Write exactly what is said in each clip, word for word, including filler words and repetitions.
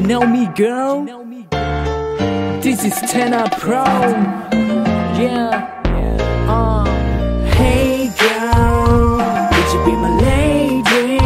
know me, girl. This is Tenor Pro. Yeah. Uh. Hey, girl, would you be my lady?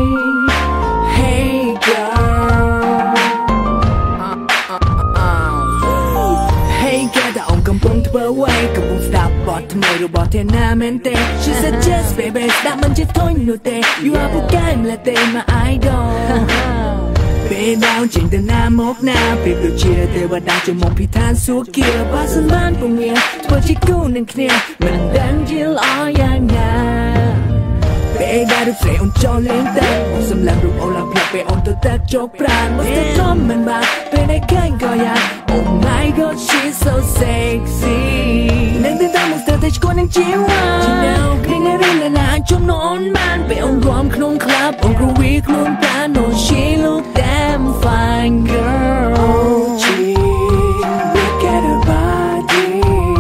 Hey, girl. Uh, uh, uh, uh. Hey, girl, แต่องค์กำปงเธอไว้กับผมสตับบอดทำไมรู้บอกเธอหน้าเมนเต้ She said just baby สตับมันจะทนอยู่เต้ You are ผู้แก้มและเต้มา idol เปดาวจินตนามกหน้าเปรียบดูเชียร์เทวดาจะมองพิธานสู้เกียร์บ้านสมานปงเงียเธอที่กู้นั่งเคลียร์มันดังที่ล้อยางงาเปดาวดูเฟรอนจอเล่นแต่สำหรับรูปโอลาเพียเปออนตัวแตกโจกปราณมันจะทอมมันบาเป็นไอ้แค่ก็อยาก Oh my god she's so sexy นั่งตื่นตามุสเตอร์แต่ฉันก็นั่งจิ้วอ่ะที่แนวเพลงในเรื่องละนานจมนอนมันไปองรวมคลุ้งคลับองกรูวีคลุ้งปลา No she look damn fine girl Oh gee look at her body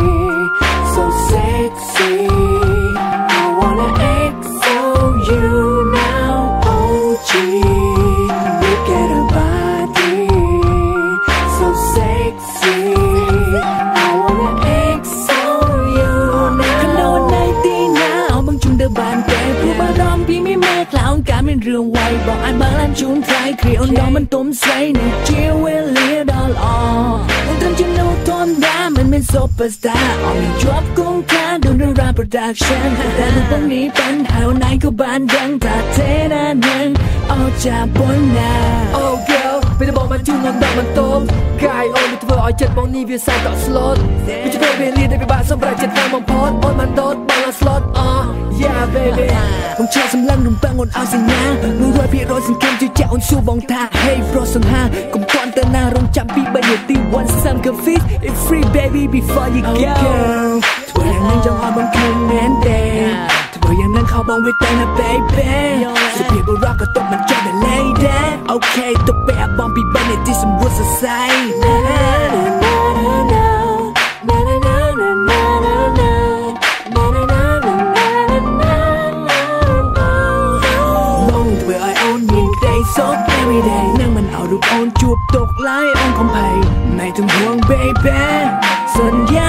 so sexy I wanna X O you now Oh gee look at her body so sexy I wanna X O you now ขณะวันไหนตีหน้าเอาบางจุนเดินบานแก่ผู้บ้ารอมพี่ไม่แม่คลาวการเป็นเรื่องไวบอกอันบางล้านชุนใจเคลียวน้องมันต้มใส่ในเจียวเวลีดอลอมันทำจะโน้ตทนได้มันเป็นซุปเปอร์สตาร์ออกในจอบกงค้าดูในรายโปรดักชั่นแต่รูปพวกนี้เป็นหาวไหนก็บานดังถ้าเทน่าหนึ่งออกจากบนหน้า Oh girl ไม่ได้บอกมันจุนนอนดังมันต้มกายโอ้ไม่เธอเอาเจ็ดมองนี่วิวสายต่อสล็อตไม่จะไปเรียนได้ไปบ้านสำหรับเจ็ดทางมองพอดออนมันโดดบอลละสล็อตอ่ะ Yeah baby มึงเชื่อสำลังนุ่มปังอดเอาสัญญามึงรวยพี่รอยสิงเข้มจะเจ้าสู้บองท่า Hey bro สังหากุมก้อนเตอร์หน้ารงจำปีบันเยตีวันซ้ำกับฟิต It's free baby before you go เธออย่างนั้นจะเอาบังคับแน่นเด้เธออย่างนั้นเขาบอกไว้แต่นะ baby สุดเพียงบนรักก็ตกมันเจอแต่ lady Okay ตัวแปะบอมปีบันเยตีสมบูรณ์สดใสSo every day นั่งมันเอารูปโอนจูบตกไล่ออนคอมไพไม่ต้องห่วง baby สัญญา